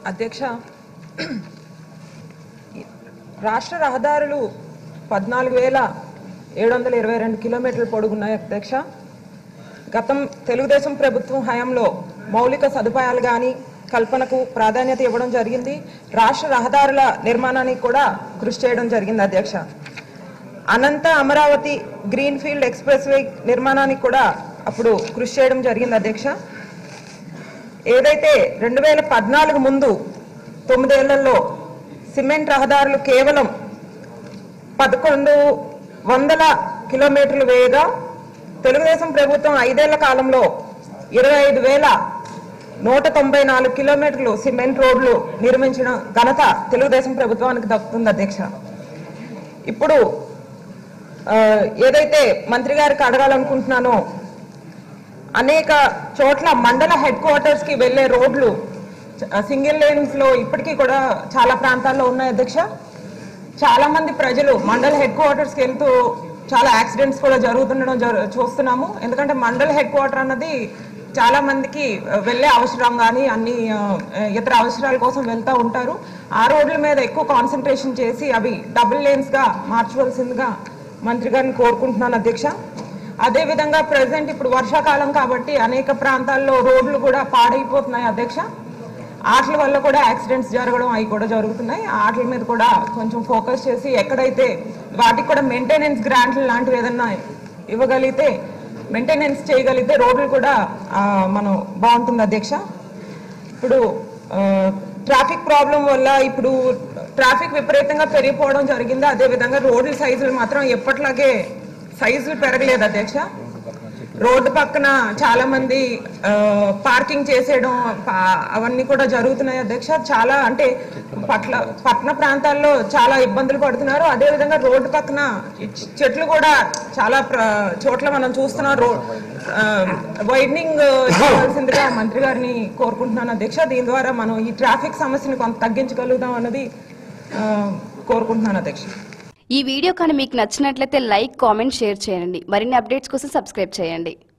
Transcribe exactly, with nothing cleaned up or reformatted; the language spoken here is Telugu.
అధ్యక్ష, రాష్ట్ర రహదారులు పద్నాలుగు వేల ఏడు వందల ఇరవై రెండు కిలోమీటర్లు పొడుగున్నాయి అధ్యక్ష. గతం తెలుగుదేశం ప్రభుత్వం హయాంలో మౌలిక సదుపాయాలు కానీ కల్పనకు ప్రాధాన్యత ఇవ్వడం జరిగింది. రాష్ట్ర రహదారుల నిర్మాణానికి కూడా కృషి చేయడం జరిగింది అధ్యక్ష. Anantha Amaravati greenfield expressway నిర్మాణానికి కూడా అప్పుడు కృషి చేయడం జరిగింది అధ్యక్ష. ఏదైతే రెండు వేల పద్నాలుగు ముందు తొమ్మిదేళ్లలో సిమెంట్ రహదారులు కేవలం పదకొండు వందల కిలోమీటర్లు వేయగా తెలుగుదేశం ప్రభుత్వం ఐదేళ్ల కాలంలో ఇరవై ఐదు వేల నూట తొంభై నాలుగు కిలోమీటర్లు సిమెంట్ రోడ్లు నిర్మించిన ఘనత తెలుగుదేశం ప్రభుత్వానికి దక్కుతుంది అధ్యక్ష. ఇప్పుడు ఏదైతే మంత్రి గారికి అడగాలనుకుంటున్నానో, అనేక చోట్ల మండల హెడ్ క్వార్టర్స్ కి వెళ్లే రోడ్లు సింగిల్ లేన్స్ లో ఇప్పటికీ కూడా చాలా ప్రాంతాల్లో ఉన్నాయి అధ్యక్ష. చాలా మంది ప్రజలు మండల హెడ్ క్వార్టర్స్ కి వెళ్తూ చాలా యాక్సిడెంట్స్ కూడా జరుగుతుండడం చూస్తున్నాము. ఎందుకంటే మండల హెడ్ క్వార్టర్ అన్నది చాలా మందికి వెళ్లే అవసరం కానీ అన్ని ఇతర అవసరాల కోసం వెళ్తూ ఉంటారు. ఆ రోడ్ల మీద ఎక్కువ కాన్సన్ట్రేషన్ చేసి అవి డబుల్ లేన్స్ గా మార్చవలసిందిగా మంత్రి గారిని కోరుకుంటున్నాను అధ్యక్ష. అదేవిధంగా ప్రజెంట్ ఇప్పుడు వర్షాకాలం కాబట్టి అనేక ప్రాంతాల్లో రోడ్లు కూడా పాడైపోతున్నాయి అధ్యక్ష. ఆటల వల్ల కూడా యాక్సిడెంట్స్ జరగడం అవి కూడా జరుగుతున్నాయి. ఆటల మీద కూడా కొంచెం ఫోకస్ చేసి ఎక్కడైతే వాటికి కూడా మెయింటెనెన్స్ గ్రాంట్లు లాంటివి ఏదన్నా ఇవ్వగలిగితే, మెయింటెనెన్స్ చేయగలిగితే రోడ్లు కూడా మనం బాగుంటుంది అధ్యక్ష. ఇప్పుడు ట్రాఫిక్ ప్రాబ్లం వల్ల ఇప్పుడు ట్రాఫిక్ విపరీతంగా పెరిగిపోవడం జరిగింది. అదేవిధంగా రోడ్ల సైజులు మాత్రం ఎప్పట్లాగే సైజులు పెరగలేదు అధ్యక్ష. రోడ్డు పక్కన చాలా మంది పార్కింగ్ చేసేయడం అవన్నీ కూడా జరుగుతున్నాయి అధ్యక్ష. చాలా అంటే పట్ల పట్టణ ప్రాంతాల్లో చాలా ఇబ్బందులు పడుతున్నారు. అదేవిధంగా రోడ్డు పక్కన చెట్లు కూడా చాలా చోట్ల మనం చూస్తున్నాం. రో వైడనింగ్ చేయాల్సిందిగా మంత్రి గారిని కోరుకుంటున్నాను అధ్యక్ష. దీని ద్వారా మనం ఈ ట్రాఫిక్ సమస్యను కొంత తగ్గించగలుగుతాం అన్నది కోరుకుంటున్నాను అధ్యక్ష. ఈ వీడియో కానీ మీకు నచ్చినట్లయితే లైక్, కామెంట్, షేర్ చేయండి. మరిన్ని అప్డేట్స్ కోసం సబ్స్క్రైబ్ చేయండి.